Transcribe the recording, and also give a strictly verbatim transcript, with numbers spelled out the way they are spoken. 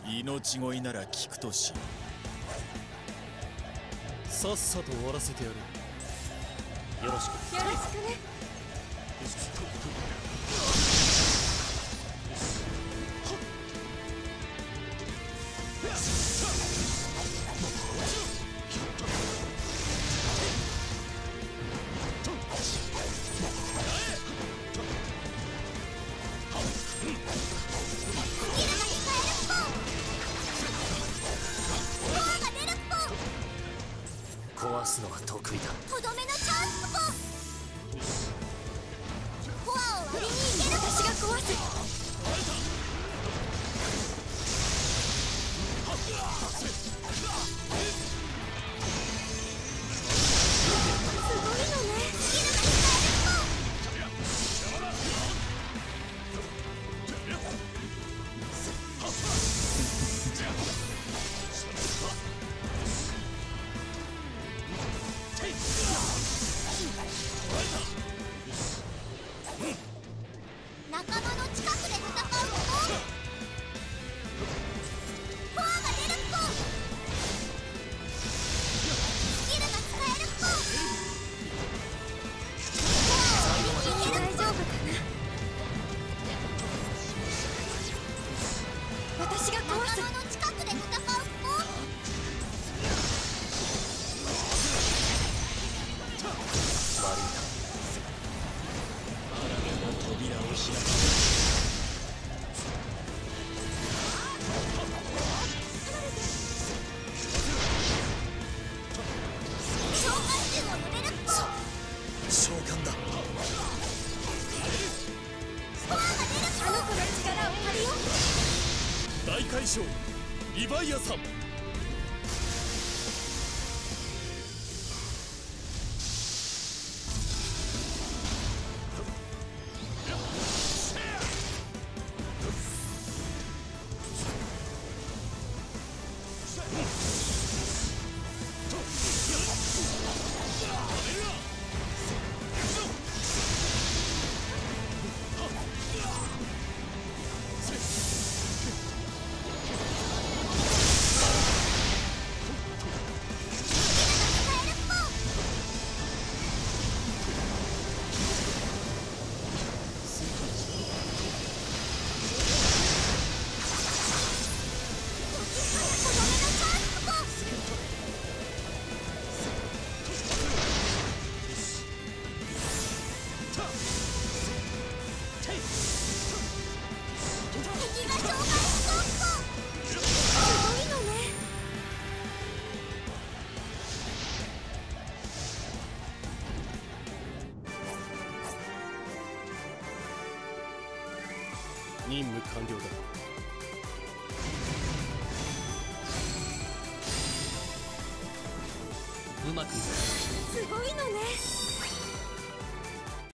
命乞いなら聞くとし、 さっさと終わらせてやる。よろしく。 よろしくね。 壊すのは得意だ。 とどめのチャンスポン。コアを割りに行ける。私が壊す。すごいのね。スキルが使えるポン。仲間の近くで戦うポン。コアが出るポン。スキルが使えるポン。コアを割りに行ける。大丈夫かな。私が壊す。仲間の近くで戦うポン。 悪いな。 扉を開く。召喚獣を呼べるポン。 召喚だ。 コアが出る。あの子の力を借りよう。 大海将リヴァイアさん。 任務完了だ。うまくいった。 すごいのね。